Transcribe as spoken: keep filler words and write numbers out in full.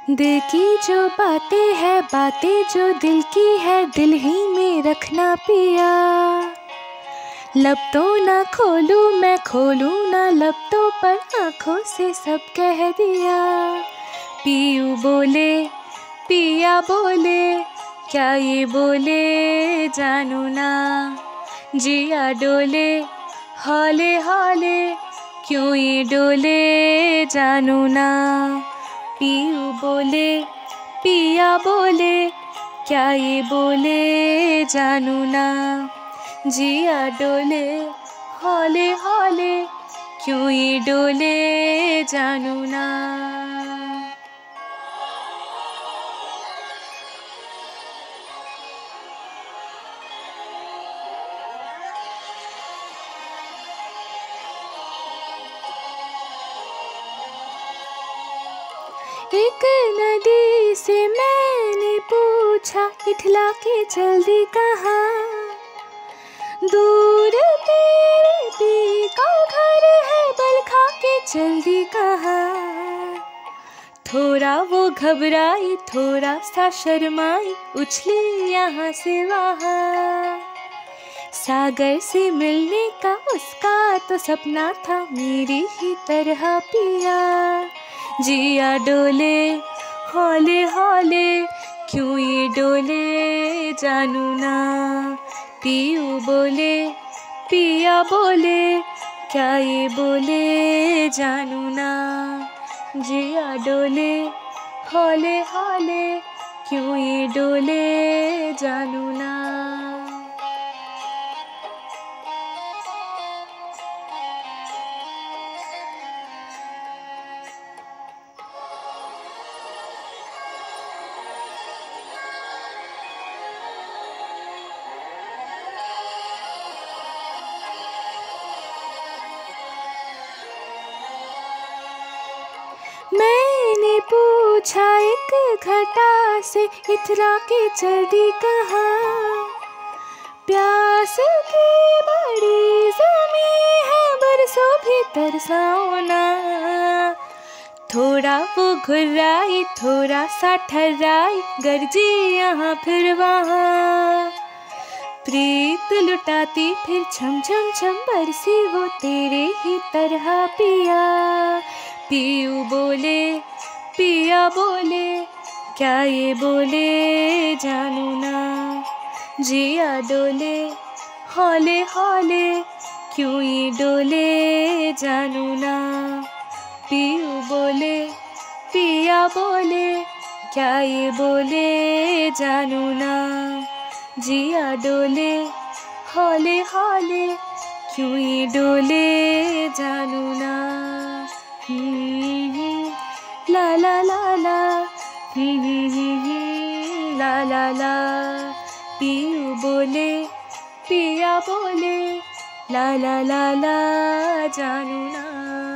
दिल की जो बातें है, बातें जो दिल की है, दिल ही में रखना पिया। लब तो ना खोलूं मैं, खोलूं ना लब तो, पर आँखों से सब कह दिया। पीयू बोले, पिया बोले, क्या ये बोले जानू ना। जिया डोले, हौले हौले, क्यों ये डोले जानू ना। पीयू बोले, पिया बोले, क्या ये बोले जानू ना। जिया डोले, हौले हौले, क्यों ये डोले जानू ना। एक नदी से मैंने पूछा, इठला के जल्दी कहाँ। दूर तेरे पी का घर है, बल खा के जल्दी कहाँ। थोड़ा वो घबराई, थोड़ा सा शर्माई, उछली यहाँ से वहाँ। सागर से मिलने का उसका तो सपना था, मेरी ही तरह पिया। जिया डोले, हौले हौले, क्यों ये डोले जानू ना। पीयू बोले, पिया बोले, क्या ये बोले जानू ना। जिया डोले, हौले हौले, क्यों ये डोले जानू ना। मैंने पूछा एक घटा से, इतरा के जल्दी कहाँ। प्यास की बड़ी ज़मीं है, बरसों भी तरसाओ ना। थोड़ा वो घुर्राई, थोड़ा सा ठर्राई, गरजी यहाँ फिर वहाँ। प्रीत लुटाती फिर छम छम छम, बरसी वो तेरे ही तरह पिया। पीयू बोले, पिया बोले, क्या ये बोले जानू ना। जिया डोले, हौले हौले, क्यों ये डोले जानू ना। पीयू बोले, पिया बोले, क्या ये बोले जानू ना। जिया डोले, हौले हौले, क्यों ये डोले जानू ना। ला ला ला ला, ला ला ला। पीयू बोले, पिया बोले, ला ला ला ला जानू ना।